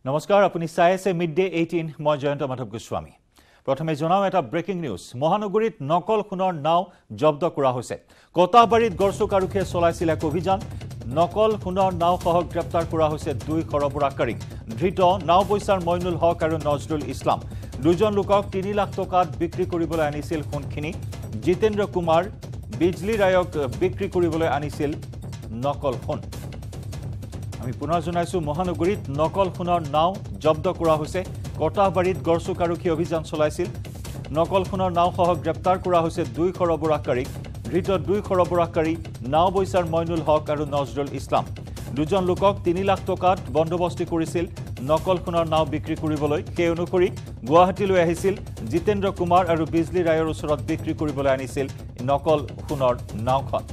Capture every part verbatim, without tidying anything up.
নমস্কাৰ আপুনি চাই আছে মিড ডে এইটিন মই জয়ন্ত মাধৱ গোস্বামী প্ৰথমে জনাও এটা ব্ৰেকিং নিউজ মহানগৰীত নকল সোণৰ নাও জব্দ কৰা হৈছে কটাবাৰীত গৰচুক আৰক্ষীয়ে চলাইছিল এক অভিযান নকল সোণৰ নাও সহ গ্ৰেপ্তাৰ কৰা হৈছে দুই সৰবৰাহকাৰীক ধৃত নাও পইচাৰ মইনুল হক আৰু নজৰুল ইছলাম দুজন লোকক তিনি লাখ টকাত বিক্ৰী কৰিবলৈ আনিছিল সোণখিনি জিতেন্দ্ৰ কুমাৰ বিজলী ৰায়ক বিক্ৰী কৰিবলৈ আনিছিল নকল সোণ আমি পুনৰ জনাইছো মহানগৰীত নকল সোণৰ নাও জব্দ কৰা হৈছে কটাবাৰীত গৰচুক আৰক্ষী অভিযান চলাইছিল নকল সোণৰ নাও সহ গ্ৰেপ্তাৰ কৰা হৈছে দুই সৰবৰাহকাৰীক ধৃত দুই সৰবৰাহকাৰী নাও বৈচাৰ মইনুল হক আৰু নজৰুল ইছলাম দুজন লোকক তিনি লাখ টকাত বন্দোবস্তি কৰিছিল নকল সোণৰ নাও বিক্ৰী কৰিবলৈ সেই অনুসৰি গুৱাহাটীলৈ আহিছিল জিতেন্দ্ৰ কুমাৰ আৰু বিজলী ৰায়ৰ ওচৰত বিক্ৰী কৰিবলৈ আনিছিল নকল সোণৰ নাওখন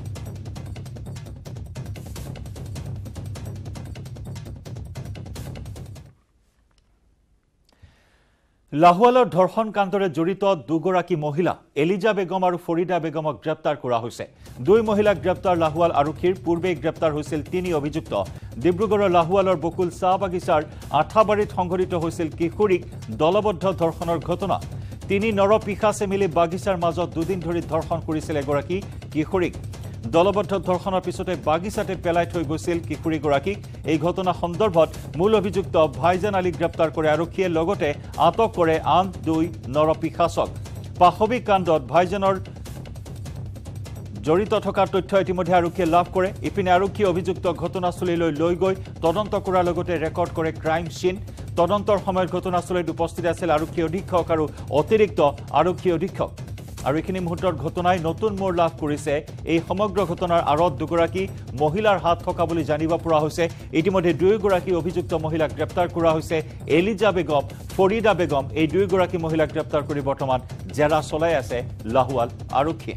লাহোৱালৰ ধৰ্ষণ কাণ্ডৰে জড়িত দুগৰাকী মহিলা এলিজা বেগম আৰু ফৰিদা বেগমক গ্ৰেপ্তাৰ কৰা হৈছে দুই মহিলাক গ্ৰেপ্তাৰ লাহোৱাল আৰক্ষীৰ পূৰ্বে গ্ৰেপ্তাৰ হৈছিল তিনি অভিযুক্ত ডিব্ৰুগড়ৰ লাহোৱালৰ বকুল চাহ বাগিচাৰ আঠাবাৰীত সংঘটিত হৈছিল কিশোৰীক দলবদ্ধ ধৰ্ষণৰ ঘটনা তিনি নৰপিশাচে মিলি বাগিচাৰ মাজত দুদিন ধৰি ধৰ্ষণ কৰিছিল এগৰাকী কিশোৰীক দলবদ্ধ ধৰ্ষণৰ পিছতে বাগিচাতে পেলাই থৈ গৈছিল কিশোৰীগৰাকীক এই ঘটনা সন্দৰ্ভত মূল অভিযুক্ত ভাইজান আলীক গ্ৰেপ্তাৰ কৰে আৰক্ষীয়ে লগতে আটক কৰে আন দুই নৰপিশাচক পাশবিক কাণ্ডত ভাইজানৰ জড়িত থকাৰ তথ্য ইতিমধ্যে আৰক্ষীয়ে লাভ কৰে ইপিনে আৰক্ষী অভিযুক্ত ঘটনাস্থলীলৈ লৈ গৈ তদন্ত কৰাৰ লগতে ৰেকৰ্ড কৰে ক্ৰাইম সিন তদন্তৰ সময়ত ঘটনাস্থলীত উপস্থিত আছিল আৰক্ষী অধীক্ষক আৰু অতিৰিক্ত আৰক্ষী অধীক্ষক আৰু এইখিনি মুহূৰ্তৰ ঘটনাই নতুন মোৰ লাভ কৰিছে এই সমগ্ৰ ঘটনাৰ আঁৰত দুগৰাকী মহিলাৰ হাত থকা বুলি জানিব পৰা হৈছে ইতিমধ্যে দুয়োগৰাকী অভিযুক্ত মহিলাক গ্ৰেপ্তাৰ কৰা হৈছে এলিজা বেগম ফৰিদা বেগম এই দুয়োগৰাকী মহিলাক গ্ৰেপ্তাৰ কৰি বৰ্তমান জেৰা চলাই আছে লাহোৱাল আৰক্ষীয়ে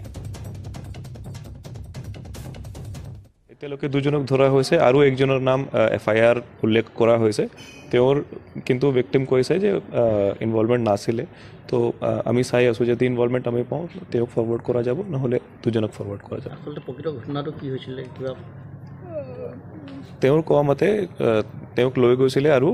এতিয়ালৈকে দুজনক ধৰা হৈছে আৰু একজনৰ নাম এফ আই আৰ উল্লেখ কৰা হৈছে তেওঁৰ কিন্তু ভিক্টিম কৈছে যে ইনভলভমেণ্ট নাছিলে তো আমি চাই আছো যদি ইনভলভমেণ্ট আমি পাওঁ তেওঁক ফৰৱাৰ্ড কৰা যাব নহ'লে দুজনক ফৰৱাৰ্ড কৰা যাব আচলতে প্ৰকৃত ঘটনাটো কি হৈছিলে কিবা তেওঁৰ কোৱা মতে তেওঁক লৈ গৈছিলে আৰু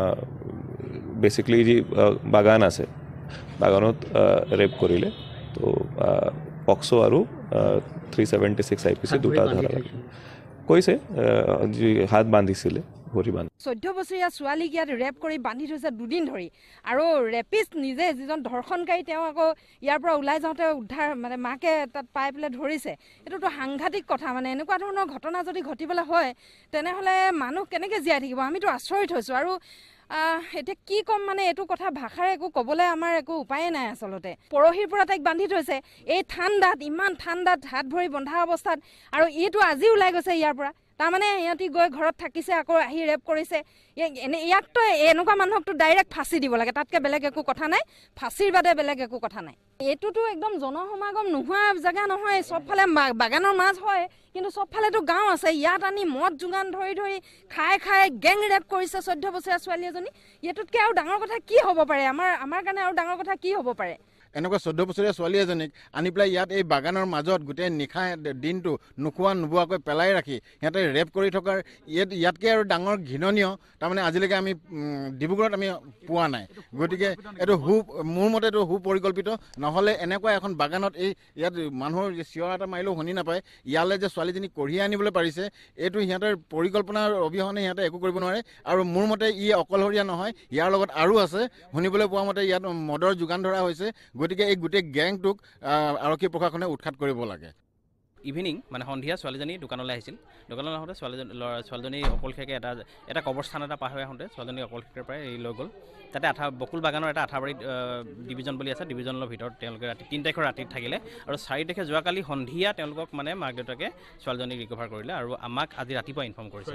বেচিকলি যি বাগান আছে বাগানত ৰেপ কৰিলে তো পক্সো আৰু three seventy six I P C দুটা ধৰা কৈছে যি হাত বান্ধিছিলে চৈধ্য বছৰীয়া ছোৱালীক ইয়াত ৰেপ কৰি বান্ধি থৈছে দুদিন ধৰি আৰু ৰেপিষ্ট নিজে যিজন ধৰ্ষণকাৰী তেওঁ আকৌ ইয়াৰ পৰা ওলাই যাওঁতে উদ্ধাৰ মানে মাকে তাত পাই পেলাই ধৰিছে এইটোতো সাংঘাতিক কথা মানে এনেকুৱা ধৰণৰ ঘটনা যদি ঘটিবলৈ হয় তেনেহ'লে মানুহ কেনেকৈ জীয়াই থাকিব আমিতো আচৰিত হৈছোঁ আৰু এতিয়া কি ক'ম মানে এইটো কথা ভাষাৰে একো ক'বলৈ আমাৰ একো উপায়ে নাই আচলতে পৰহিৰ পৰা তাইক বান্ধি থৈছে এই ঠাণ্ডাত ইমান ঠাণ্ডাত হাত ভৰি বন্ধা অৱস্থাত আৰু এইটো আজি ওলাই গৈছে ইয়াৰ পৰা তাৰমানে ইহঁতি গৈ ঘৰত থাকিছে আকৌ আহি ৰেপ কৰিছে এনে ইয়াকতো এনেকুৱা মানুহকতো ডাইৰেক্ট ফাঁচি দিব লাগে তাতকৈ বেলেগ একো কথা নাই ফাঁচিৰ বাদে বেলেগ একো কথা নাই এইটোতো একদম জনসমাগম নোহোৱা জেগা নহয় চবফালে বাগানৰ মাছ হয় কিন্তু চবফালেতো গাঁও আছে ইয়াত আনি মদ যোগান ধৰি ধৰি খাই খাই গেং ৰেপ কৰিছে চৈধ্য বছৰীয়া ছোৱালী এজনী এইটোতকৈ আৰু ডাঙৰ কথা কি হ'ব পাৰে আমাৰ আমাৰ কাৰণে আৰু ডাঙৰ কথা কি হ'ব পাৰে এনেকুৱা চৈধ্য বছৰীয়া ছোৱালী এজনীক আনি পেলাই ইয়াত এই বাগানৰ মাজত গোটেই নিশা দিনটো নোখোৱা নোবোৱাকৈ পেলাই ৰাখি সিহঁতে ৰেপ কৰি থকাৰ ইয়াত ইয়াতকৈ আৰু ডাঙৰ ঘৃণনীয় তাৰমানে আজিলৈকে আমি ডিব্ৰুগড়ত আমি পোৱা নাই গতিকে এইটো সু মোৰ মতে এইটো সুপৰিকল্পিত নহ'লে এনেকুৱা এখন বাগানত এই ইয়াত মানুহৰ চিঞৰ এটা মাৰিলেও শুনি নাপায় ইয়ালৈ যে ছোৱালীজনী কঢ়িয়াই আনিবলৈ পাৰিছে এইটো সিহঁতৰ পৰিকল্পনাৰ অবিহনে সিহঁতে একো কৰিব নোৱাৰে আৰু মোৰ মতে ই অকলশৰীয়া নহয় ইয়াৰ লগত আৰু আছে শুনিবলৈ পোৱা মতে ইয়াত মদৰ যোগান ধৰা হৈছে গতিকে এই গোটেই গেংটোক আৰক্ষী প্ৰশাসনে উৎখাত কৰিব লাগে ইভিনিং মানে সন্ধিয়া ছোৱালীজনী দোকানলৈ আহিছিল দোকানলৈ আহোঁতে ছোৱালীজনী ছোৱালীজনী অকলশৰীয়াকৈ এটা এটা কবৰস্থান এটা পাৰ হৈ আহোঁতে ছোৱালীজনী অকলশৰীয়াৰ পৰাই এই লৈ গ'ল তাতে আঠা বকুল বাগানৰ এটা আঠাবাৰী ডিভিজন বুলি আছে ডিভিজনৰ ভিতৰত তেওঁলোকে ৰাতি তিনি তাৰিখৰ ৰাতিত থাকিলে আৰু চাৰি তাৰিখে যোৱাকালি সন্ধিয়া তেওঁলোকক মানে মাক দেউতাকে ছোৱালীজনীক ৰিকভাৰ কৰিলে আৰু আমাক আজি ৰাতিপুৱা ইনফৰ্ম কৰিছে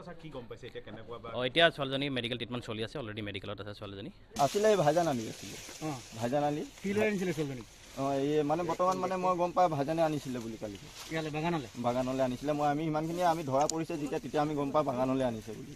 অঁ এতিয়া ছোৱালীজনী মেডিকেল ট্ৰিটমেণ্ট চলি আছে অলৰেডি মেডিকেলত আছে ছোৱালীজনী আছিলে ভাইজান আলী আছিলে ভাইজান আলী কি লৈ আনিছিলে ছোৱালীজনী অঁ এই মানে বৰ্তমান মানে মই গম পাই ভাইজানে আনিছিলে বুলি কালি বাগানলৈ বাগানলৈ আনিছিলে মই আমি সিমানখিনি আমি ধৰা পৰিছে যেতিয়া তেতিয়া আমি গম পাই বাগানলৈ আনিছে বুলি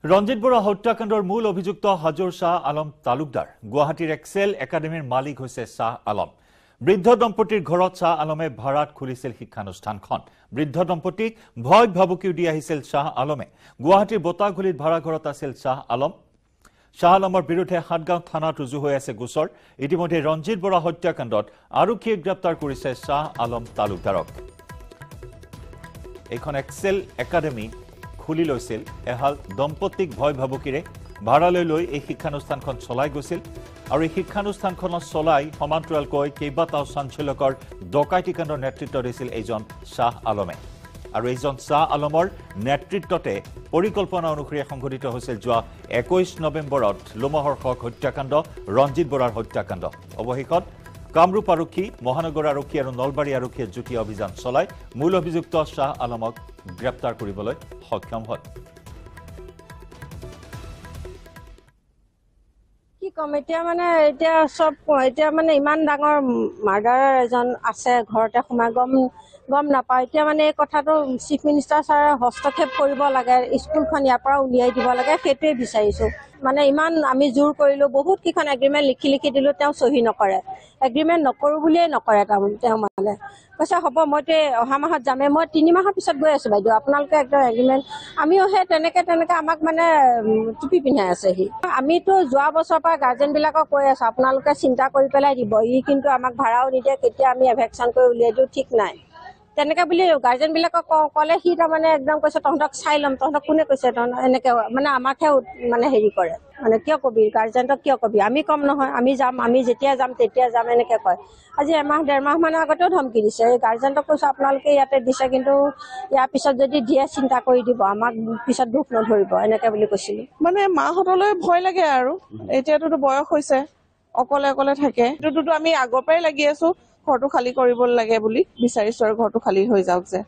ৰঞ্জিত বৰা হত্যাকাণ্ডৰ মূল অভিযুক্ত হাজোৰ শাহ আলম তালুকদাৰ গুৱাহাটীৰ এক্সেল একাডেমীৰ মালিক হৈছে শাহ আলম বৃদ্ধ দম্পতীৰ ঘৰত শাহ আলমে ভাড়াত খুলিছিল শিক্ষানুষ্ঠানখন বৃদ্ধ দম্পতীক ভয় ভাবুকিও দি আহিছিল শাহ আলমে গুৱাহাটীৰ বতাগুলিত ভাড়া ঘৰত আছিল শাহ আলম শাহ আলমৰ বিৰুদ্ধে হাটগাঁও থানাত ৰুজু হৈ আছে গোচৰ ইতিমধ্যে ৰঞ্জিত বৰা হত্যাকাণ্ডত আৰক্ষীয়ে গ্ৰেপ্তাৰ কৰিছে শাহ আলম তালুকদাৰক এখন এক্সেল একাডেমী খুলি লৈছিল এহাল দম্পতীক ভয় ভাবুকিৰে ভাড়ালৈ লৈ এই শিক্ষানুষ্ঠানখন চলাই গৈছিল আৰু এই শিক্ষানুষ্ঠানখন চলাই সমান্তৰালকৈ কেইবাটাও চাঞ্চল্যকৰ ডকাইতি কাণ্ডৰ নেতৃত্ব দিছিল এইজন শাহ আলমে আৰু এইজন শাহ আলমৰ নেতৃত্বতে পৰিকল্পনা অনুসৰি সংঘটিত হৈছিল যোৱা একৈশ নৱেম্বৰত লোমহৰ্ষক হত্যাকাণ্ড ৰঞ্জিত বৰাৰ হত্যাকাণ্ড অৱশেষত কামৰূপ আৰক্ষী মহানগৰ আৰক্ষী আৰু নলবাৰী আৰক্ষীয়ে যুটীয়া অভিযান চলাই মূল অভিযুক্ত শাহ আলমক গ্ৰেপ্তাৰ কৰিবলৈ সক্ষম হয় কি কম এতিয়া মানে এতিয়া সব এতিয়া মানে ইমান ডাঙৰ মাৰ্ডাৰাৰ এজন আছে ঘৰতে সোমাই গম গম নাপায় এতিয়া মানে এই কথাটো চিফ মিনিষ্টাৰ ছাৰে হস্তক্ষেপ কৰিব লাগে স্কুলখন ইয়াৰ পৰা উলিয়াই দিব লাগে সেইটোৱে বিচাৰিছো মানে ইমান আমি জোৰ কৰিলো বহুত কিখন এগ্ৰিমেণ্ট লিখি লিখি দিলো তেওঁ চহী নকৰে এগ্ৰিমেণ্ট নকৰো বুলিয়ে নকৰে তেওঁ মানে কৈছে হ'ব মইতো অহা মাহত যামে মই তিনি মাহৰ পিছত গৈ আছো বাইদেউ আপোনালোকে একদম এগ্ৰিমেণ্ট আমিও সেই তেনেকে তেনেকে আমাক মানে টুপি পিন্ধাই আছেহি আমিতো যোৱা বছৰৰ পৰা গাৰ্জেনবিলাকক কৈ আছো আপোনালোকে চিন্তা কৰি পেলাই দিব ই কিন্তু আমাক ভাড়াও নিদিয়ে কেতিয়া আমি এভেকশ্যন কৰি উলিয়াই দিওঁ ঠিক নাই তেনেকে বুলি গাৰ্জেনবিলাকক ক'লে সি তাৰমানে একদম কৈছে তহঁতক চাই ল'ম তহঁতক কোনে কৈছে তহঁত এনেকে মানে আমাকহে মানে হেৰি কৰে মানে কিয় কবি গাৰ্জেনক কিয় কবি আমি কম নহয় আমি যাম আমি যেতিয়া যাম তেতিয়া যাম এনেকে কয় আজি এমাহ ডেৰ মাহ মানৰ আগতেও ধমকি দিছে এই গাৰ্জেনক কৈছো আপোনালোকে ইয়াতে দিছে কিন্তু ইয়াৰ পিছত যদি দিয়ে চিন্তা কৰি দিব আমাক পিছত দুখ নধৰিব এনেকে বুলি কৈছিলো মানে মাহঁতলৈ ভয় লাগে আৰু এতিয়াতো বয়স হৈছে অকলে অকলে থাকে এইটোতো আমি আগৰ পৰাই লাগি আছো ঘৰটো খালী কৰিব লাগে বুলি বিচাৰিছো আৰু ঘৰটো খালী হৈ যাওক যে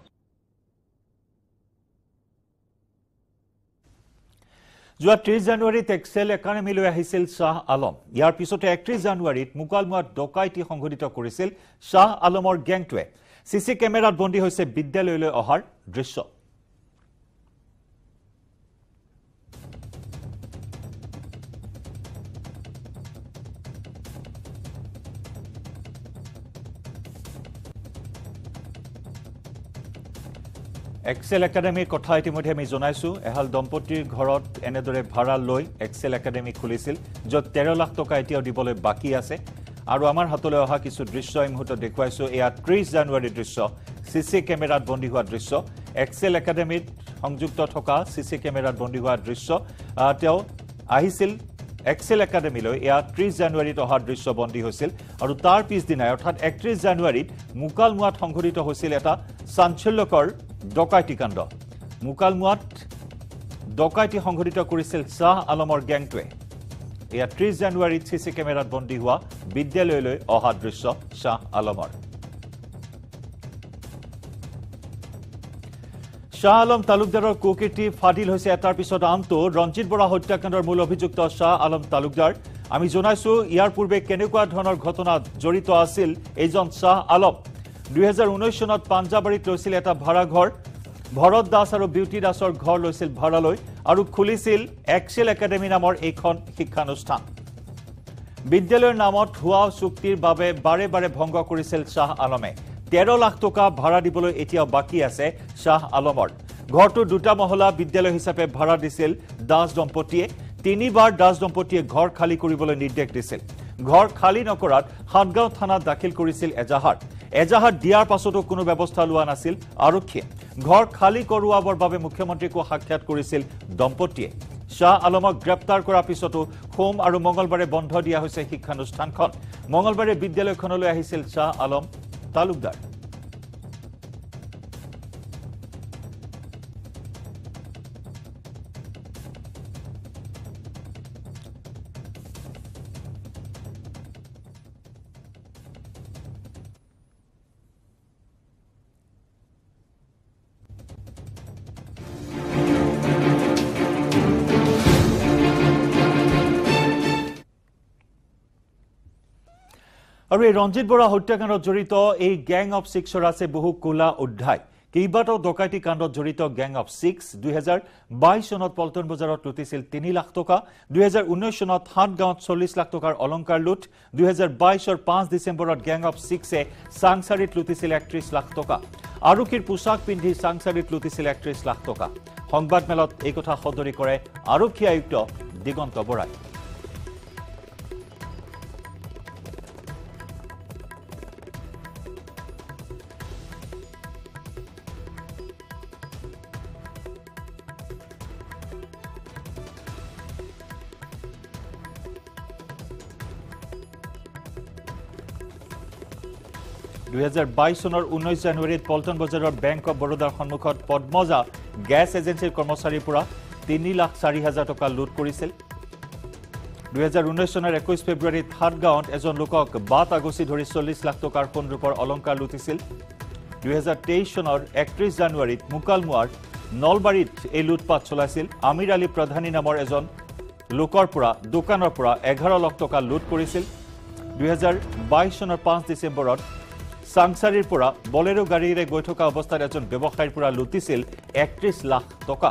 যোৱা ত্ৰিশ জানুৱাৰীত এক্সেল একাডেমীলৈ আহিছিল শাহ আলম ইয়াৰ পিছতে একত্ৰিশ জানুৱাৰীত মুকালমুৱাত ডকাইতি সংঘটিত কৰিছিল শাহ আলমৰ গেংটোৱে চিচি কেমেৰাত বন্দী হৈছে বিদ্যালয়লৈ অহাৰ দৃশ্য এক্সেল একাডেমীৰ কথা ইতিমধ্যে আমি জনাইছো এহাল দম্পতীৰ ঘৰত এনেদৰে ভাড়া লৈ এক্সেল একাডেমী খুলিছিল য'ত তেৰ লাখ টকা এতিয়াও দিবলৈ বাকী আছে আৰু আমাৰ হাতলৈ অহা কিছু দৃশ্য এই মুহূৰ্তত দেখুৱাইছো এয়া ত্ৰিশ জানুৱাৰীৰ দৃশ্য চিচি কেমেৰাত বন্দী হোৱা দৃশ্য এক্সেল একাডেমীত সংযুক্ত থকা চিচি কেমেৰাত বন্দী হোৱা দৃশ্য তেওঁ আহিছিল এক্সেল একাডেমীলৈ এয়া ত্ৰিশ জানুৱাৰীত অহাৰ দৃশ্য বন্দী হৈছিল আৰু তাৰ পিছদিনাই অৰ্থাৎ একত্ৰিশ জানুৱাৰীত মুকালমুৱাত সংঘটিত হৈছিল এটা চাঞ্চল্যকৰ ডকাইতি কাণ্ড মুকালমুৱাত ডকাইতি সংঘটিত কৰিছিল শাহ আলমৰ গেংটোৱে এয়া ত্ৰিশ জানুৱাৰীত চিচি কেমেৰাত বন্দী হোৱা বিদ্যালয়লৈ অহা দৃশ্য শাহ আলমৰ শাহ আলম তালুকদাৰৰ কুকীৰ্তি ফাদিল হৈছে এটাৰ পিছত আনটো ৰঞ্জিত বৰা হত্যাকাণ্ডৰ মূল অভিযুক্ত শাহ আলম তালুকদাৰ আমি জনাইছো ইয়াৰ পূৰ্বে কেনেকুৱা ধৰণৰ ঘটনাত জড়িত আছিল এইজন শাহ আলম দুই হাজাৰ ঊনৈশ চনত পাঞ্জাবাৰীত লৈছিল এটা ভাড়া ঘৰ ভৰত দাস আৰু বিউটি দাসৰ ঘৰ লৈছিল ভাড়ালৈ আৰু খুলিছিল এক্সেল একাডেমী নামৰ এইখন শিক্ষানুষ্ঠান বিদ্যালয়ৰ নামত হোৱা চুক্তিৰ বাবে বাৰে বাৰে ভংগ কৰিছিল শাহ আলমে তেৰ লাখ টকা ভাড়া দিবলৈ এতিয়াও বাকী আছে শাহ আলমৰ ঘৰটো দুটা মহলা বিদ্যালয় হিচাপে ভাড়া দিছিল দাস দম্পতীয়ে তিনিবাৰ দাস দম্পতীয়ে ঘৰ খালী কৰিবলৈ নিৰ্দেশ দিছিল ঘৰ খালী নকৰাত হাটগাঁও থানাত দাখিল কৰিছিল এজাহাৰ এজাহাৰ দিয়াৰ পাছতো কোনো ব্যৱস্থা লোৱা নাছিল আৰক্ষীয়ে ঘৰ খালী কৰোৱাবৰ বাবে মুখ্যমন্ত্ৰীকো সাক্ষাৎ কৰিছিল দম্পতীয়ে শাহ আলমক গ্ৰেপ্তাৰ কৰাৰ পিছতো সোম আৰু মঙ্গলবাৰে বন্ধ দিয়া হৈছে শিক্ষানুষ্ঠানখন মঙ্গলবাৰে বিদ্যালয়খনলৈ আহিছিল শাহ আলম তালুকদাৰ আৰু এই ৰঞ্জিত বৰা হত্যাকাণ্ডত জড়িত এই গ্যাং অফ সিক্সৰ আছে বহু কোলা অধ্যায় কেইবাটাও ডকাইতি কাণ্ডত জড়িত গ্যাং অফ সিক্স দুই হাজাৰ বাইশ চনত পল্টন বজাৰত লুটিছিল তিনি লাখ টকা দুই হাজাৰ ঊনৈশ চনত সাত গাঁৱত চল্লিশ লাখ টকাৰ অলংকাৰ লুট দুই হাজাৰ বাইশৰ পাঁচ ডিচেম্বৰত গ্যাং অফ সিক্সে চাংচাৰিত লুটিছিল একত্ৰিশ লাখ টকা আৰক্ষীৰ পোছাক পিন্ধি চাংচাৰিত লুটিছিল একত্ৰিশ লাখ টকা সংবাদমেলত এই কথা সদৰি কৰে আৰক্ষী আয়ুক্ত দিগন্ত বৰাই দুই হাজাৰ বাইশ চনৰ ঊনৈশ জানুৱাৰীত পল্টন বজাৰৰ বেংক অফ বৰোদাৰ সন্মুখত পদ্মজা গ্যাস এজেন্সিৰ কৰ্মচাৰীৰ পৰা তিনি লাখ চাৰি হাজাৰ টকা লুট কৰিছিল দুই হাজাৰ ঊনৈশ চনৰ একৈশ ফেব্ৰুৱাৰীত সাতগাঁৱত এজন লোকক বাট আগচি ধৰি চল্লিশ লাখ টকাৰ সোণ ৰূপৰ অলংকাৰ লুটিছিল দুই হাজাৰ তেইশ চনৰ একত্ৰিশ জানুৱাৰীত মুকালমুৱাৰ নলবাৰীত এই লুটপাট চলাইছিল আমিৰ আলী প্ৰধানী নামৰ এজন লোকৰ পৰা দোকানৰ পৰা এঘাৰ লাখ টকা লুট কৰিছিল দুই হাজাৰ বাইশ চনৰ পাঁচ ডিচেম্বৰত চাংচাৰিৰ পৰা বলেৰো গাড়ীৰে গৈ থকা অৱস্থাত এজন ব্যৱসায়ীৰ পৰা লুটিছিল একত্ৰিশ লাখ টকা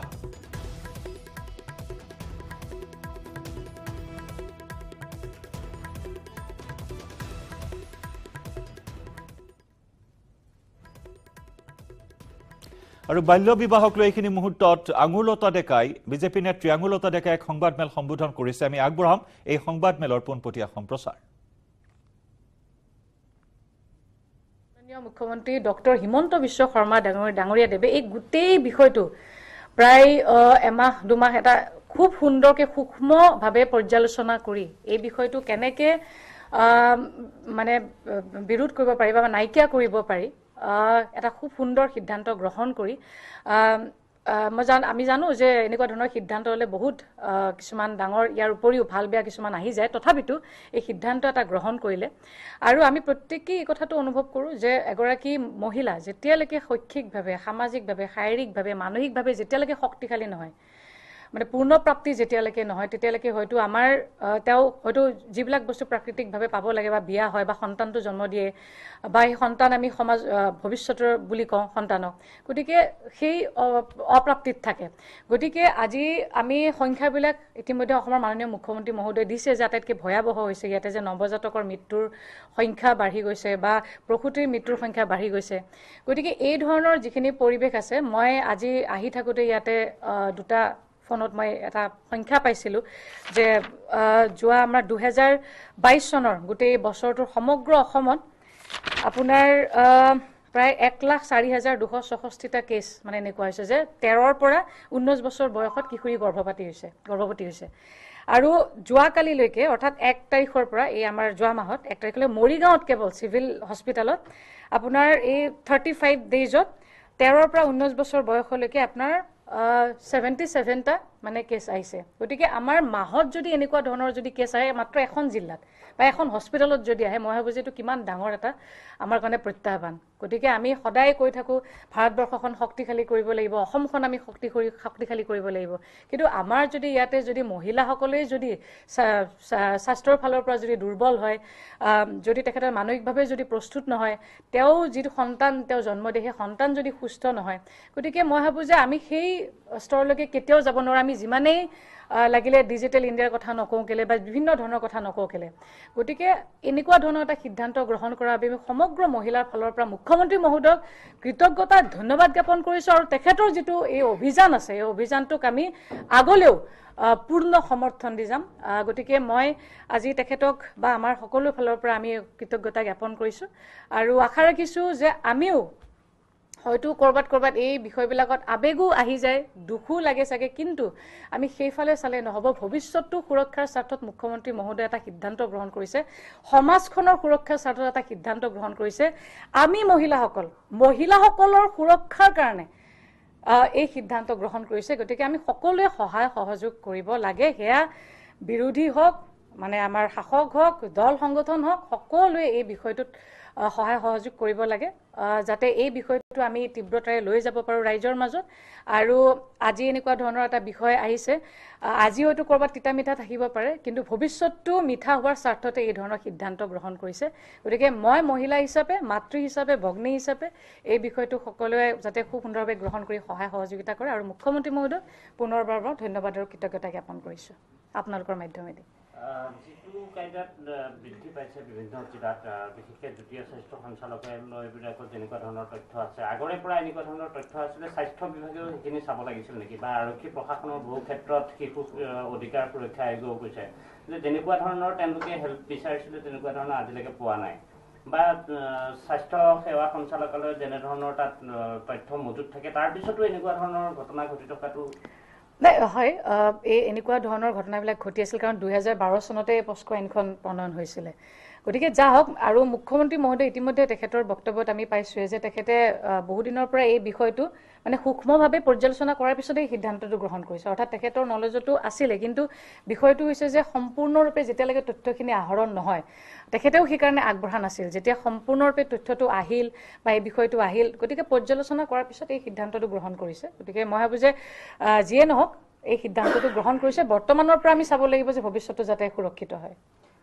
আৰু বাল্য বিবাহক লৈ এইখিনি মুহূৰ্তত আঙুলতা ডেকাই বিজেপি নেত্ৰী আঙুলতা ডেকাই এক সংবাদমেল সম্বোধন কৰিছে আমি আগবঢ়াম এই সংবাদমেলৰ পোনপটীয়া সম্প্ৰচাৰ মুখ্যমন্ত্ৰী ডক্টৰ হিমন্ত বিশ্ব শৰ্মা ডাঙৰীয়া দেৱে এই গোটেই বিষয়টো প্ৰায় এমাহ দুমাহ এটা খুব সুন্দৰকৈ সূক্ষ্মভাৱে পৰ্যালোচনা কৰি এই বিষয়টো কেনেকৈ মানে বিৰোধ কৰিব পাৰি বা নাইকিয়া কৰিব পাৰি এটা খুব সুন্দৰ সিদ্ধান্ত গ্ৰহণ কৰি মই জান আমি জানো যে এনেকুৱা ধৰণৰ সিদ্ধান্ত হ'লে বহুত কিছুমান ডাঙৰ ইয়াৰ উপৰিও ভাল বেয়া কিছুমান আহি যায় তথাপিতো এই সিদ্ধান্ত এটা গ্ৰহণ কৰিলে আৰু আমি প্ৰত্যেকেই এই কথাটো অনুভৱ কৰোঁ যে এগৰাকী মহিলা যেতিয়ালৈকে শৈক্ষিকভাৱে সামাজিকভাৱে শাৰীৰিকভাৱে মানসিকভাৱে যেতিয়ালৈকে শক্তিশালী নহয় মানে পূৰ্ণ প্ৰাপ্তি যেতিয়ালৈকে নহয় তেতিয়ালৈকে হয়তো আমাৰ তেওঁ হয়তো যিবিলাক বস্তু প্ৰাকৃতিকভাৱে পাব লাগে বা বিয়া হয় বা সন্তানটো জন্ম দিয়ে বা এই সন্তান আমি সমাজ ভৱিষ্যতৰ বুলি কওঁ সন্তানক গতিকে সেই অপ্ৰাপ্তিত থাকে গতিকে আজি আমি সংখ্যাবিলাক ইতিমধ্যে অসমৰ মাননীয় মুখ্যমন্ত্ৰী মহোদয়ে দিছে যে আটাইতকৈ ভয়াৱহ হৈছে ইয়াতে যে নৱজাতকৰ মৃত্যুৰ সংখ্যা বাঢ়ি গৈছে বা প্ৰসূতিৰ মৃত্যুৰ সংখ্যা বাঢ়ি গৈছে গতিকে এই ধৰণৰ যিখিনি পৰিৱেশ আছে মই আজি আহি থাকোঁতে ইয়াতে দুটা ফোনত মই এটা সংখ্যা পাইছিলোঁ যে যোৱা আমাৰ দুহেজাৰ বাইশ চনৰ গোটেই বছৰটোৰ সমগ্ৰ অসমত আপোনাৰ প্ৰায় এক লাখ চাৰি হাজাৰ দুশ ছষষ্ঠিটা কেছ মানে এনেকুৱা হৈছে যে তেৰৰ পৰা ঊনৈছ বছৰ বয়সত কিশোৰী গৰ্ভৱতী হৈছে গৰ্ভৱতী হৈছে আৰু যোৱাকালিলৈকে অৰ্থাৎ এক তাৰিখৰ পৰা এই আমাৰ যোৱা মাহত এক তাৰিখলৈ মৰিগাঁৱত কেৱল চিভিল হস্পিটেলত আপোনাৰ এই থাৰ্টি ফাইভ ডেইজত তেৰৰ পৰা ঊনৈছ বছৰ বয়সলৈকে আপোনাৰ সেভেণ্টি ছেভেনটা মানে কেছ আহিছে গতিকে আমাৰ মাহত যদি এনেকুৱা ধৰণৰ যদি কেছ আহে মাত্ৰ এখন জিলাত বা এখন হস্পিটেলত যদি আহে মই ভাবোঁ যে এইটো কিমান ডাঙৰ এটা আমাৰ কাৰণে প্ৰত্যাহ্বান গতিকে আমি সদায় কৈ থাকোঁ ভাৰতবৰ্ষখন শক্তিশালী কৰিব লাগিব অসমখন আমি শক্তি শক্তিশালী কৰিব লাগিব কিন্তু আমাৰ যদি ইয়াতে যদি মহিলাসকলেই যদি স্বাস্থ্যৰ ফালৰ পৰা যদি দুৰ্বল হয় যদি তেখেতৰ মানসিকভাৱে যদি প্ৰস্তুত নহয় তেওঁ যিটো সন্তান তেওঁ জন্ম দিয়ে সেই সন্তান যদি সুস্থ নহয় গতিকে মই ভাবোঁ যে আমি সেই স্তৰলৈকে কেতিয়াও যাব নোৱাৰোঁ আমি যিমানেই লাগিলে ডিজিটেল ইণ্ডিয়াৰ কথা নকওঁ কেলে বা বিভিন্ন ধৰণৰ কথা নকওঁ কেলে গতিকে এনেকুৱা ধৰণৰ এটা সিদ্ধান্ত গ্ৰহণ কৰাৰ বাবে আমি সমগ্ৰ মহিলাৰ ফালৰ পৰা মুখ্যমন্ত্ৰী মহোদয়ক কৃতজ্ঞতা ধন্যবাদ জ্ঞাপন কৰিছোঁ আৰু তেখেতৰ যিটো এই অভিযান আছে এই অভিযানটোক আমি আগলৈও পূৰ্ণ সমৰ্থন দি যাম গতিকে মই আজি তেখেতক বা আমাৰ সকলো ফালৰ পৰা আমি কৃতজ্ঞতা জ্ঞাপন কৰিছোঁ আৰু আশা ৰাখিছোঁ যে আমিও হয়তো কৰবাত কৰবাত এই বিষয়বিলাকত আবেগো আহি যায় দুখো লাগে চাগে কিন্তু আমি সেইফালে চালে নহ'ব ভৱিষ্যতটো সুৰক্ষাৰ স্বাৰ্থত মুখ্যমন্ত্ৰী মহোদয়ে এটা সিদ্ধান্ত গ্ৰহণ কৰিছে সমাজখনৰ সুৰক্ষাৰ স্বাৰ্থত এটা সিদ্ধান্ত গ্ৰহণ কৰিছে আমি মহিলাসকল মহিলাসকলৰ সুৰক্ষাৰ কাৰণে এই সিদ্ধান্ত গ্ৰহণ কৰিছে গতিকে আমি সকলোৱে সহায় সহযোগ কৰিব লাগে সেয়া বিৰোধী হওক মানে আমাৰ শাসক হওক দল সংগঠন হওক সকলোৱে এই বিষয়টোত সহায় সহযোগ কৰিব লাগে যাতে এই বিষয়টো আমি তীব্ৰতাৰে লৈ যাব পাৰোঁ ৰাইজৰ মাজত আৰু আজি এনেকুৱা ধৰণৰ এটা বিষয় আহিছে আজি হয়তো ক'ৰবাত তিতা মিঠা থাকিব পাৰে কিন্তু ভৱিষ্যতটো মিঠা হোৱাৰ স্বাৰ্থতে এই ধৰণৰ সিদ্ধান্ত গ্ৰহণ কৰিছে গতিকে মই মহিলা হিচাপে মাতৃ হিচাপে ভগ্নী হিচাপে এই বিষয়টো সকলোৱে যাতে খুব সুন্দৰভাৱে গ্ৰহণ কৰি সহায় সহযোগিতা কৰে আৰু মুখ্যমন্ত্ৰী মহোদয় পুনৰবাৰ মই ধন্যবাদ আৰু কৃতজ্ঞতা জ্ঞাপন কৰিছোঁ আপোনালোকৰ মাধ্যমেদি যিটো কাইদাত বৃদ্ধি পাইছে বিভিন্ন জিলাত বিশেষকৈ দ্বিতীয় স্বাস্থ্য সঞ্চালকালয়বিলাকত যেনেকুৱা ধৰণৰ তথ্য আছে আগৰে পৰা এনেকুৱা ধৰণৰ তথ্য আছিলে স্বাস্থ্য বিভাগেও সেইখিনি চাব লাগিছিল নেকি বা আৰক্ষী প্ৰশাসনৰ বহু ক্ষেত্ৰত শিশু অধিকাৰ সুৰক্ষা আয়োগেও কৈছে যে যেনেকুৱা ধৰণৰ তেওঁলোকে হেল্প বিচাৰিছিলে তেনেকুৱা ধৰণৰ আজিলৈকে পোৱা নাই বা স্বাস্থ্য সেৱা সঞ্চালকালয়ত যেনেধৰণৰ তাত তথ্য মজুত থাকে তাৰপিছতো এনেকুৱা ধৰণৰ ঘটনা ঘটি থকাটো নাই হয় এই এনেকুৱা ধৰণৰ ঘটনাবিলাক ঘটি আছিল কাৰণ দুহেজাৰ বাৰ চনতে পস্কো আইনখন প্ৰণয়ন হৈছিলে গতিকে যা হওক আৰু মুখ্যমন্ত্ৰী মহোদয় ইতিমধ্যে তেখেতৰ বক্তব্যত আমি পাইছোঁৱে যে তেখেতে বহুদিনৰ পৰা এই বিষয়টো মানে সূক্ষ্মভাৱে পৰ্যালোচনা কৰাৰ পিছতে এই সিদ্ধান্তটো গ্ৰহণ কৰিছে অৰ্থাৎ তেখেতৰ নলেজতো আছিলে কিন্তু বিষয়টো হৈছে যে সম্পূৰ্ণৰূপে যেতিয়ালৈকে তথ্যখিনি আহৰণ নহয় তেখেতেও সেইকাৰণে আগবঢ়া নাছিল যেতিয়া সম্পূৰ্ণৰূপে তথ্যটো আহিল বা এই বিষয়টো আহিল গতিকে পৰ্যালোচনা কৰাৰ পিছত এই সিদ্ধান্তটো গ্ৰহণ কৰিছে গতিকে মই ভাবোঁ যে যিয়ে নহওক এই সিদ্ধান্তটো গ্ৰহণ কৰিছে বৰ্তমানৰ পৰা আমি চাব লাগিব যে ভৱিষ্যতটো যাতে সুৰক্ষিত হয়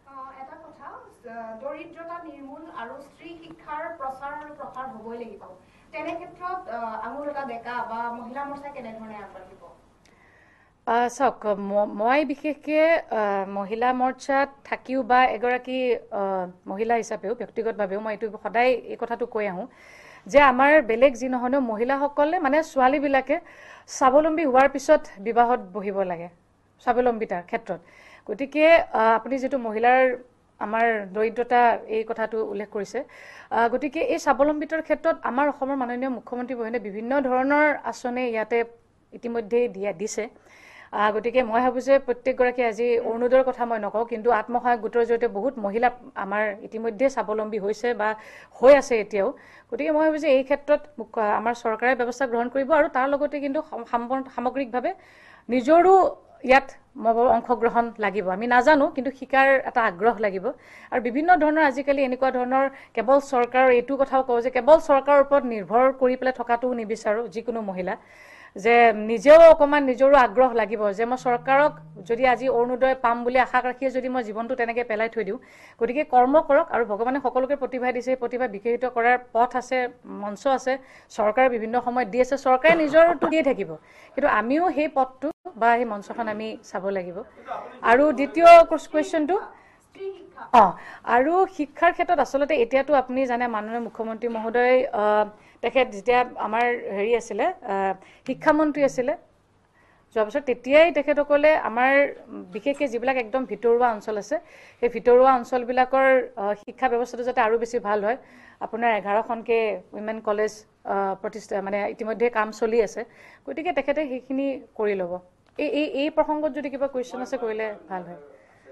দৰিদ্ৰতা নিৰ্মূল আৰু স্ত্ৰী শিক্ষাৰ প্ৰচাৰ আৰু প্ৰসাৰ হ'বই লাগিব তেনে ক্ষেত্ৰত আঙুল এটা ডেকা বা মহিলা মৰ্চা কেনেধৰণে আগবাঢ়িব চাওক মই বিশেষকৈ মহিলা মৰ্চাত থাকিও বা এগৰাকী মহিলা হিচাপেও ব্যক্তিগতভাৱেও মই এইটো সদায় এই কথাটো কৈ আহোঁ যে আমাৰ বেলেগ যি নহয়নো মহিলাসকলে মানে ছোৱালীবিলাকে স্বাৱলম্বী হোৱাৰ পিছত বিবাহত বহিব লাগে স্বাৱলম্বিতাৰ ক্ষেত্ৰত গতিকে আপুনি যিটো মহিলাৰ আমাৰ দৰিদ্ৰতা এই কথাটো উল্লেখ কৰিছে গতিকে এই স্বাৱলম্বিতাৰ ক্ষেত্ৰত আমাৰ অসমৰ মাননীয় মুখ্যমন্ত্ৰী মহোদয়ে বিভিন্ন ধৰণৰ আঁচনি ইয়াতে ইতিমধ্যে দিয়া দিছে গতিকে মই ভাবোঁ যে প্ৰত্যেকগৰাকী আজি অৰুণোদয়ৰ কথা মই নকওঁ কিন্তু আত্মসহায়ক গোটৰ জৰিয়তে বহুত মহিলা আমাৰ ইতিমধ্যে স্বাৱলম্বী হৈছে বা হৈ আছে এতিয়াও গতিকে মই ভাবোঁ যে এই ক্ষেত্ৰত আমাৰ চৰকাৰে ব্যৱস্থা গ্ৰহণ কৰিব আৰু তাৰ লগতে কিন্তু সামগ্ৰিকভাৱে নিজৰো ইয়াত অংশগ্ৰহণ লাগিব আমি নাজানো কিন্তু শিকাৰ এটা আগ্ৰহ লাগিব আৰু বিভিন্ন ধৰণৰ আজিকালি এনেকুৱা ধৰণৰ কেৱল চৰকাৰৰ এইটো কথাও কওঁ যে কেৱল চৰকাৰৰ ওপৰত নিৰ্ভৰ কৰি পেলাই থকাটোও নিবিচাৰোঁ যিকোনো মহিলা যে নিজেও অকণমান নিজৰো আগ্ৰহ লাগিব যে মই চৰকাৰক যদি আজি অৰুণোদয় পাম বুলি আশা ৰাখিয়ে যদি মই জীৱনটো তেনেকৈ পেলাই থৈ দিওঁ গতিকে কৰ্ম কৰক আৰু ভগৱানে সকলোকে প্ৰতিভা দিছে প্ৰতিভা বিকশিত কৰাৰ পথ আছে মঞ্চ আছে চৰকাৰে বিভিন্ন সময়ত দি আছে চৰকাৰে নিজৰটো দিয়ে থাকিব কিন্তু আমিও সেই পথটো বা সেই মঞ্চখন আমি চাব লাগিব আৰু দ্বিতীয় কুৱেশ্যনটো অঁ আৰু শিক্ষাৰ ক্ষেত্ৰত আচলতে এতিয়াতো আপুনি জানে মাননীয় মুখ্যমন্ত্ৰী মহোদয় তেখেত যেতিয়া আমাৰ হেৰি আছিলে শিক্ষামন্ত্ৰী আছিলে যোৱা বছৰ তেতিয়াই তেখেতসকলে আমাৰ বিশেষকৈ যিবিলাক একদম ভিতৰুৱা অঞ্চল আছে সেই ভিতৰুৱা অঞ্চলবিলাকৰ শিক্ষা ব্যৱস্থাটো যাতে আৰু বেছি ভাল হয় আপোনাৰ এঘাৰখনকৈ উইমেন কলেজ প্ৰতিষ্ঠা মানে ইতিমধ্যে কাম চলি আছে গতিকে তেখেতে সেইখিনি কৰি ল'ব এই এই এই প্ৰসংগত যদি কিবা কুৱেশ্যন আছে কৰিলে ভাল হয়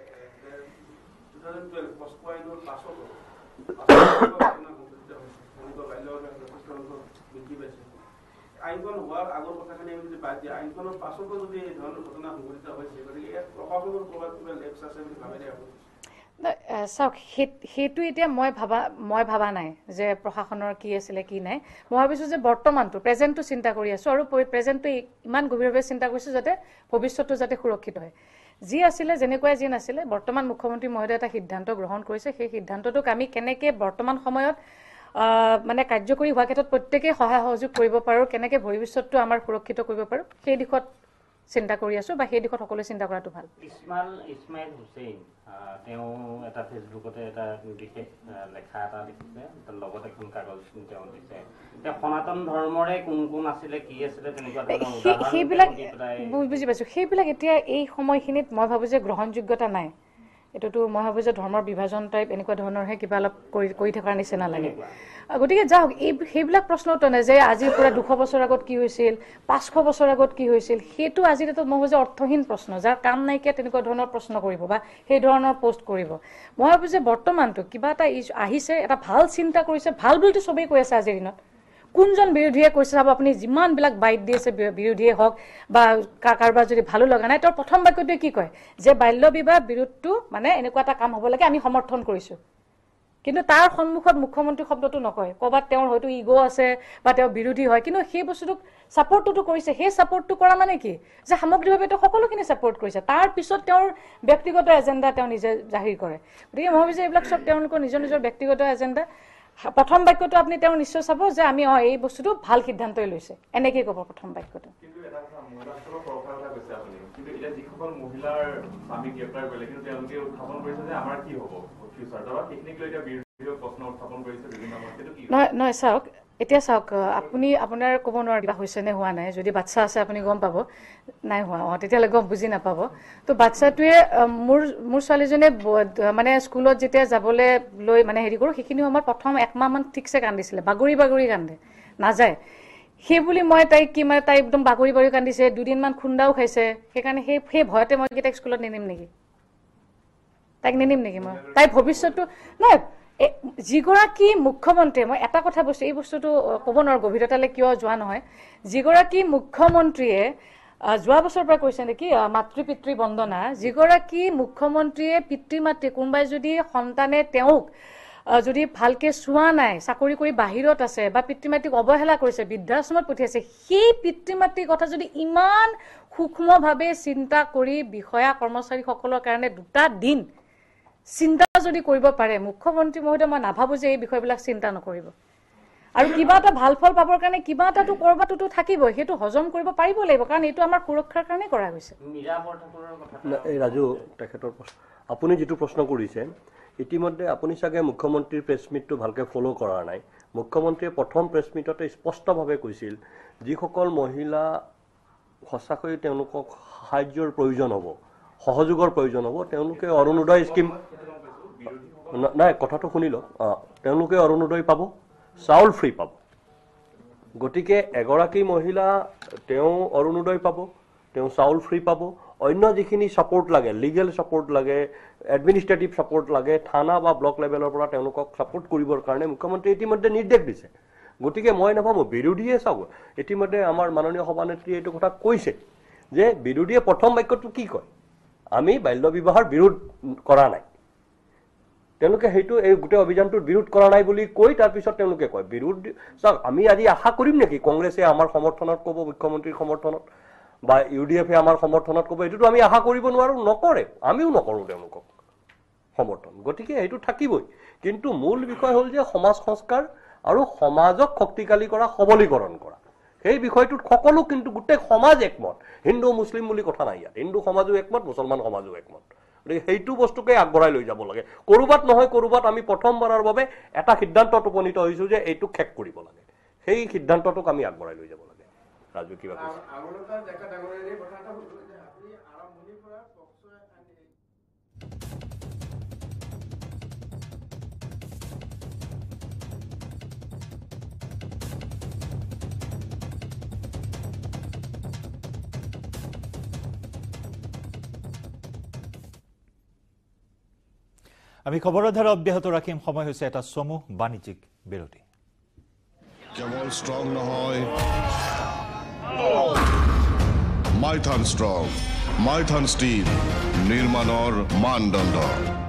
আইনখন হোৱাৰ আগৰ কথাখিনি আমি যদি বাদ দিয়া আইনখনৰ পাছতো যদি এই ধৰণৰ ঘটনা সংঘটিত হৈছে গতিকে ইয়াত প্ৰশাসনৰ ক'ৰবাত কিবা লেপছ আছে বুলি ভাবে নে আপুনি চাওক সেইটো এতিয়া মই ভাবা মই ভাবা নাই যে প্ৰশাসনৰ কি আছিলে কি নাই মই ভাবিছোঁ যে বৰ্তমানটো প্ৰেজেণ্টটো চিন্তা কৰি আছোঁ আৰু প্ৰেজেণ্টটো ইমান গভীৰভাৱে চিন্তা কৰিছোঁ যাতে ভৱিষ্যতটো যাতে সুৰক্ষিত হয় যি আছিলে যেনেকুৱাই যি নাছিলে বৰ্তমান মুখ্যমন্ত্ৰী মহোদয়ে এটা সিদ্ধান্ত গ্ৰহণ কৰিছে সেই সিদ্ধান্তটোক আমি কেনেকৈ বৰ্তমান সময়ত মানে কাৰ্যকৰী হোৱাৰ ক্ষেত্ৰত প্ৰত্যেকেই সহায় সহযোগ কৰিব পাৰোঁ কেনেকৈ ভৱিষ্যতটো আমাৰ সুৰক্ষিত কৰিব পাৰোঁ সেই দিশত চিন্তা কৰি আছোঁ বা সেই দিশত সকলোৱে চিন্তা কৰাটো ভাল ইছমাইল ইছমাইল হুছেইন তেওঁ এটা ফেচবুকতে এটা বিশেষ লেখা এটা লিখিছে তাৰ লগত এখন কাগজ তেওঁ দিছে এতিয়া সনাতন ধৰ্মৰে কোন কোন আছিলে কি আছিলে তেনেকুৱা ধৰণৰ সেইবিলাক বুজি পাইছোঁ সেইবিলাক এতিয়া এই সময়খিনিত মই ভাবোঁ যে গ্ৰহণযোগ্যতা নাই এইটোতো মই ভাবোঁ যে ধৰ্মৰ বিভাজন টাইপ এনেকুৱা ধৰণৰহে কিবা অলপ কৰি কৰি থকাৰ নিচিনা লাগে গতিকে যাওক এই সেইবিলাক প্ৰশ্নটো নাই যে আজিৰ পৰা দুশ বছৰ আগত কি হৈছিল পাঁচশ বছৰ আগত কি হৈছিল সেইটো আজিৰ ডেটত মই ভাবোঁ যে অৰ্থহীন প্ৰশ্ন যাৰ কাম নাইকিয়া তেনেকুৱা ধৰণৰ প্ৰশ্ন কৰিব বা সেই ধৰণৰ পোষ্ট কৰিব মই ভাবোঁ যে বৰ্তমানটো কিবা এটা আহিছে এটা ভাল চিন্তা কৰিছে ভাল বুলিতো চবেই কৈ আছে আজিৰ দিনত কোনজন বিৰোধীয়ে কৈছে চাব আপুনি যিমানবিলাক বাইট দি আছে বিৰোধীয়ে হওক বা কাৰোবাৰ যদি ভালো লগা নাই তেওঁৰ প্ৰথম বাক্যটোৱে কি কয় যে বাল্য বিবাহ বিৰোধটো মানে এনেকুৱা এটা কাম হ'ব লাগে আমি সমৰ্থন কৰিছো কিন্তু তাৰ সন্মুখত মুখ্যমন্ত্ৰী শব্দটো নকয় ক'বাত তেওঁৰ হয়তো ইগো আছে বা তেওঁ বিৰোধী হয় কিন্তু সেই বস্তুটোক সাপোৰ্টটো কৰিছে সেই সাপোৰ্টটো কৰা মানে কি যে সামগ্ৰিকভাৱে তেওঁ সকলোখিনি সাপোৰ্ট কৰিছে তাৰ পিছত তেওঁৰ ব্যক্তিগত এজেন্ডা তেওঁ নিজে জাহিৰ কৰে গতিকে মই ভাবিছো এইবিলাক সব তেওঁলোকৰ নিজৰ নিজৰ ব্যক্তিগত এজেন্ডা প্ৰথম বাক্যটো আপুনি তেওঁ নিশ্চয় চাব যে আমি অ এই বস্তুটো ভাল সিদ্ধান্তই লৈছে এনেকৈ ক'ব প্ৰথম বাক্যটো কিন্তু এটা কথা মহিলাসকলৰ প্ৰফাইলটা কৈছে আপুনি কিন্তু এটা যিসকল মহিলাৰ স্বামী গ্ৰেপ্তাৰ কৰিলে কিন্তু তেওঁলোকে উত্থাপন কৰিছে যে আমাৰ কি হ'ব ফিউচাৰ বা টেকনিক্যালি এটা বিৰোধী প্ৰশ্ন উত্থাপন কৰিছে বিভিন্ন মতেটো কি নহয় নহয় চাওক এতিয়া চাওক আপুনি আপোনাৰ ক'ব নোৱাৰে কিবা হৈছে নে হোৱা নাই যদি বাচ্চা আছে আপুনি গম পাব নাই হোৱা অ তেতিয়ালৈ গম বুজি নাপাব তো বাচ্চাটোৱে মোৰ মোৰ ছোৱালীজনে মানে স্কুলত যেতিয়া যাবলৈ লৈ মানে হেৰি কৰোঁ সেইখিনি সময়ত প্ৰথম একমাহমান ঠিকছে কান্দিছিলে বাগৰি বাগৰি কান্দে নাযায় সেই বুলি মই তাইক কি মানে তাই একদম বাগৰি বাগৰি কান্দিছে দুদিনমান খুন্দাও খাইছে সেইকাৰণে সেই সেই ভয়তে মই কি তাইক স্কুলত নিনিম নেকি তাইক নিনিম নেকি মই তাই ভৱিষ্যতটো নাই যিগৰাকী মুখ্যমন্ত্ৰী মই এটা কথা বস্তু এই বস্তুটো ক'ব নোৱাৰো গভীৰতালৈ কিয় যোৱা নহয় যিগৰাকী মুখ্যমন্ত্ৰীয়ে যোৱা বছৰৰ পৰা কৈছে নেকি মাতৃ পিতৃ বন্দনা যিগৰাকী মুখ্যমন্ত্ৰীয়ে পিতৃ মাতৃ কোনোবাই যদি সন্তানে তেওঁক যদি ভালকে চোৱা নাই চাকৰি কৰি বাহিৰত আছে বা পিতৃ মাতৃক অৱহেলা কৰিছে বৃদ্ধাশ্ৰমত পঠিয়াইছে সেই পিতৃ মাতৃৰ কথা যদি ইমান সূক্ষ্মভাৱে চিন্তা কৰি বিষয়া কৰ্মচাৰীসকলৰ কাৰণে দুটা দিন চিন্তা যদি কৰিব পাৰে মুখ্যমন্ত্ৰী মহোদয় মই নাভাবো যে এই বিষয়বিলাক চিন্তা নকৰিব আৰু কিবা এটা ভাল ফল পাবৰ কাৰণে কিবা এটাটো কৰবাটোতো থাকিব সেইটো হজম কৰিব পাৰিব লাগিব কাৰণ এইটো আমাৰ সুৰক্ষাৰ কাৰণে কৰা হৈছে এই ৰাজু তেখেতৰ আপুনি যেটো প্ৰশ্ন কৰিছে ইতিমধ্যে আপুনি চাগে মুখ্যমন্ত্ৰীৰ প্ৰেছ মিটটো ভালকে ফলো কৰা নাই মুখ্যমন্ত্ৰীয়ে প্ৰথম প্ৰেছ মিটতে স্পষ্টভাৱে কৈছিল যিসকল মহিলা সঁচাকৈ তেওঁলোকক সাহায্যৰ প্ৰয়োজন হ'ব সহযোগৰ প্ৰয়োজন হ'ব তেওঁলোকে অৰুণোদয় স্কিম নাই কথাটো শুনি লওক তেওঁলোকে অৰুণোদয় পাব চাউল ফ্ৰী পাব গতিকে এগৰাকী মহিলা তেওঁ অৰুণোদয় পাব তেওঁ চাউল ফ্ৰী পাব অন্য যিখিনি সাপোৰ্ট লাগে লিগেল সাপোৰ্ট লাগে এডমিনিষ্ট্ৰেটিভ সাপোৰ্ট লাগে থানা বা ব্লক লেভেলৰ পৰা তেওঁলোকক সাপোৰ্ট কৰিবৰ কাৰণে মুখ্যমন্ত্ৰী ইতিমধ্যে নিৰ্দেশ দিছে গতিকে মই নাভাবো বিৰোধীয়ে চাব ইতিমধ্যে আমাৰ মাননীয় সভানেত্ৰী এইটো কথা কৈছে যে বিৰোধীয়ে প্ৰথম বাক্যটো কি কয় আমি বাল্য বিবাহৰ বিৰোধ কৰা নাই তেওঁলোকে হেতু এই গোটেই অভিযানটোৰ বিৰোধ কৰা নাই বুলি কৈ তাৰ পিছত তেওঁলোকে কয় বিৰোধ চাওক আমি আজি আশা কৰিম নেকি কংগ্ৰেছে আমাৰ সমৰ্থনত ক'ব মুখ্যমন্ত্ৰীৰ সমৰ্থনত বা ইউডিএফে আমাৰ সমৰ্থনত ক'ব এইটো আমি আশা কৰিব নোৱাৰো নকৰে আমিও নকৰো তেওঁলোকক সমৰ্থন গতিকে এইটো থাকিবই কিন্তু মূল বিষয় হ'ল যে সমাজ সংস্কাৰ আৰু সমাজক শক্তিশালী কৰা সবলীকৰণ কৰা সেই বিষয়টোত সকলো কিন্তু গোটেই সমাজ একমত হিন্দু মুছলিম বুলি কথা নাই ইয়াত হিন্দু সমাজো একমত মুছলমান সমাজো একমত সেইটো বস্তুকে আগবঢ়াই লৈ যাব লাগে কৰবাত নহয় কৰবাত আমি প্ৰথমবাৰৰ বাবে এটা সিদ্ধান্তত উপনীত হৈছো যে এইটো শেষ কৰিব লাগে সেই সিদ্ধান্তটোক আমি আগবঢ়াই লৈ যাব লাগে ৰাজু কিবা কৈছে আগৰটা দেখা ডাঙৰীয়াৰ কথা এটা হ'ল যে আপুনি আৰম্ভণিৰ পৰা পক্ষই আমি খবৰৰ ধাৰা অব্যাহত ৰাখিম সময় হৈছে এটা চমু বাণিজ্যিক বিৰতি কেৱল ষ্ট্ৰং নহয় মাইথান ষ্ট্ৰং মাইথান ষ্টীল নিৰ্মাণৰ মানদণ্ড